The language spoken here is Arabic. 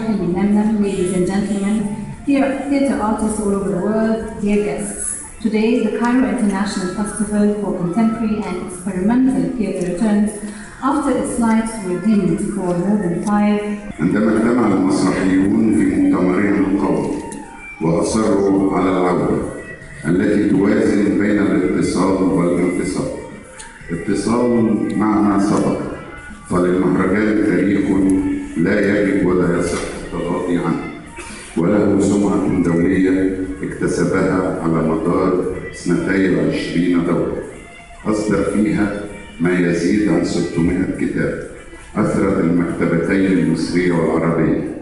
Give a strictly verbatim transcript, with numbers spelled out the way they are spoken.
Henry Namnam, ladies and gentlemen, theatre artists all over the world, dear guests. Today, the Cairo International Festival for Contemporary and Experimental Theatre returns after its lights were dimmed for more than five. عندما اجتمع المسرحيون في مؤتمرهم القومي وأصروا على العودة التي توازن بين الاتصال والانفصال. اتصال مع ما سبق، فللمهرجان تاريخ لا يجب ولا يصح التغاضي عنه، وله سمعة دولية اكتسبها على مدار اثنتي وعشرين دورة، أصدر فيها ما يزيد عن ستمائة كتاب، أثرت المكتبتين المصرية والعربية